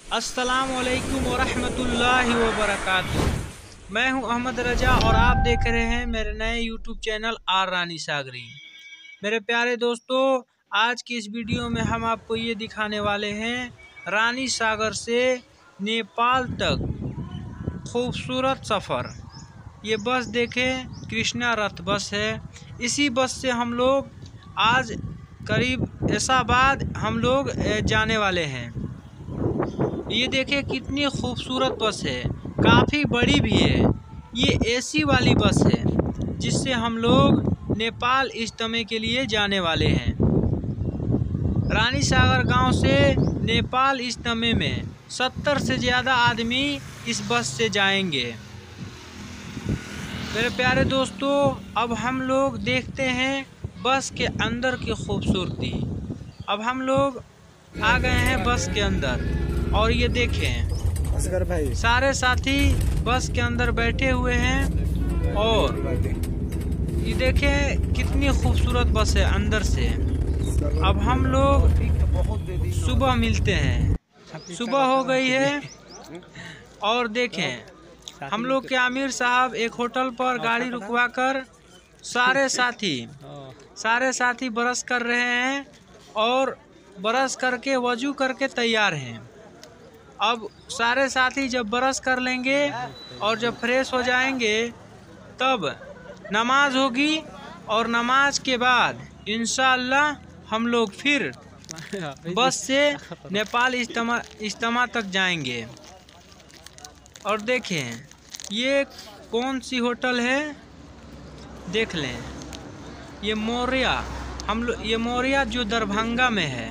अस्सलामुअलैकुम वरहमतुल्लाहि वबरकातुहू। मैं हूं अहमद रजा और आप देख रहे हैं मेरे नए यूट्यूब चैनल आर रानी सागरी। मेरे प्यारे दोस्तों, आज की इस वीडियो में हम आपको ये दिखाने वाले हैं रानी सागर से नेपाल तक खूबसूरत सफ़र। ये बस देखें, कृष्णा रथ बस है। इसी बस से हम लोग आज करीब ऐसाबाद हम लोग जाने वाले हैं। ये देखें कितनी खूबसूरत बस है, काफ़ी बड़ी भी है। ये एसी वाली बस है जिससे हम लोग नेपाल इज्तिमा के लिए जाने वाले हैं। रानी सागर गांव से नेपाल इज्तिमा में 70 से ज़्यादा आदमी इस बस से जाएंगे। मेरे प्यारे दोस्तों, अब हम लोग देखते हैं बस के अंदर की खूबसूरती। अब हम लोग आ गए हैं बस के अंदर और ये देखें सारे साथी बस के अंदर बैठे हुए हैं और ये देखें कितनी खूबसूरत बस है अंदर से। अब हम लोग सुबह मिलते हैं, सुबह हो गई है और देखें हम लोग के आमिर साहब एक होटल पर गाड़ी रुकवाकर सारे साथी ब्रश कर रहे हैं और ब्रश करके वजू करके तैयार हैं। अब सारे साथी जब ब्रश कर लेंगे और जब फ्रेश हो जाएंगे तब नमाज होगी और नमाज के बाद इंशाअल्लाह हम लोग फिर बस से नेपाल इज्तिमा तक जाएंगे। और देखें ये कौन सी होटल है, देख लें। ये मोरिया जो दरभंगा में है।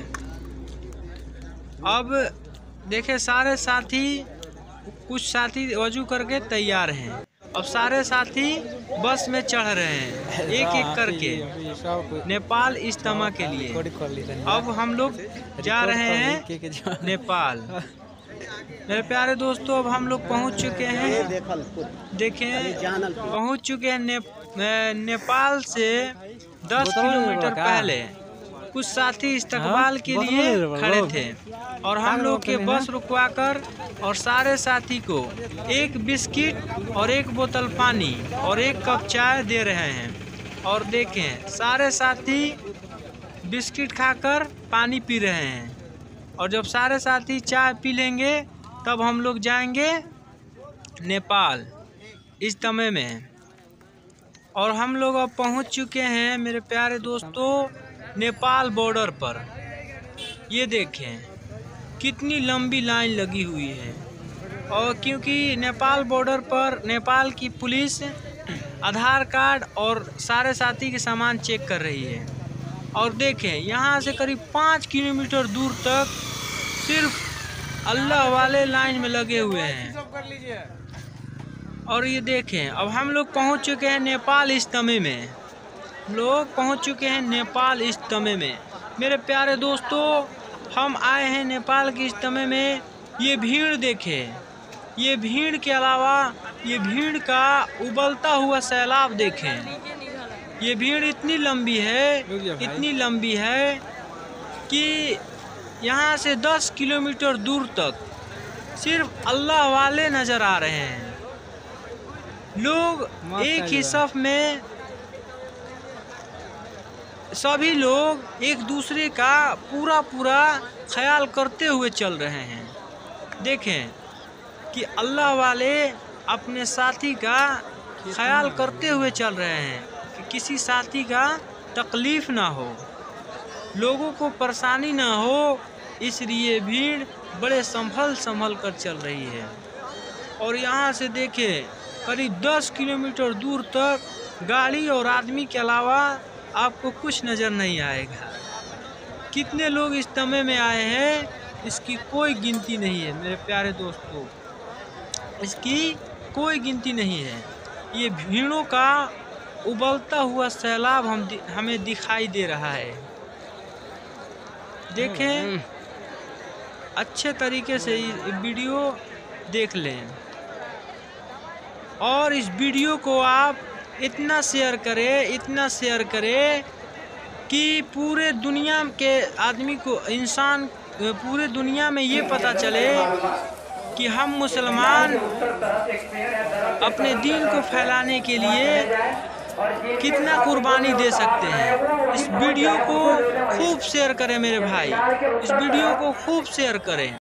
अब देखें सारे साथी, कुछ साथी वजू करके तैयार हैं। अब सारे साथी बस में चढ़ रहे हैं एक एक करके नेपाल इज्तिमा के लिए। अब हम लोग जा रहे हैं नेपाल। मेरे प्यारे दोस्तों, अब हम लोग पहुंच चुके हैं, देखें पहुंच चुके हैं नेपाल से 10 किलोमीटर पहले। कुछ साथी इस्तकबाल के लिए खड़े थे और हम लोग के बस रुकवाकर और सारे साथी को एक बिस्किट और एक बोतल पानी और एक कप चाय दे रहे हैं। और देखें सारे साथी बिस्किट खाकर पानी पी रहे हैं और जब सारे साथी चाय पी लेंगे तब हम लोग जाएंगे नेपाल इज्तिमा में। और हम लोग अब पहुंच चुके हैं मेरे प्यारे दोस्तों नेपाल बॉर्डर पर। ये देखें कितनी लंबी लाइन लगी हुई है और क्योंकि नेपाल बॉर्डर पर नेपाल की पुलिस आधार कार्ड और सारे साथी के सामान चेक कर रही है। और देखें यहाँ से करीब 5 किलोमीटर दूर तक सिर्फ अल्लाह वाले लाइन में लगे हुए हैं। और ये देखें अब हम लोग पहुँच चुके हैं नेपाल इज्तिमा में। पहुंच चुके हैं नेपाल इज्तिमा में। मेरे प्यारे दोस्तों, हम आए हैं नेपाल के इज्तिमा में। ये भीड़ देखें, ये भीड़ के अलावा ये भीड़ का उबलता हुआ सैलाब देखें। ये भीड़ इतनी लंबी है कि यहाँ से 10 किलोमीटर दूर तक सिर्फ अल्लाह वाले नज़र आ रहे हैं। लोग एक ही सफ़ में, सभी लोग एक दूसरे का पूरा ख्याल करते हुए चल रहे हैं। देखें कि अल्लाह वाले अपने साथी का ख्याल करते हुए चल रहे हैं कि किसी साथी का तकलीफ़ ना हो, लोगों को परेशानी ना हो, इसलिए भीड़ बड़े संभल कर चल रही है। और यहाँ से देखें करीब 10 किलोमीटर दूर तक गाड़ी और आदमी के अलावा आपको कुछ नज़र नहीं आएगा। कितने लोग इज्तिमा में आए हैं इसकी कोई गिनती नहीं है मेरे प्यारे दोस्तों, इसकी कोई गिनती नहीं है। ये भीड़ों का उबलता हुआ सैलाब हमें दिखाई दे रहा है। देखें अच्छे तरीके से वीडियो देख लें और इस वीडियो को आप इतना शेयर करें कि पूरे दुनिया के आदमी को, इंसान पूरे दुनिया में ये पता चले कि हम मुसलमान अपने दीन को फैलाने के लिए कितना कुर्बानी दे सकते हैं। इस वीडियो को खूब शेयर करें मेरे भाई, इस वीडियो को खूब शेयर करें।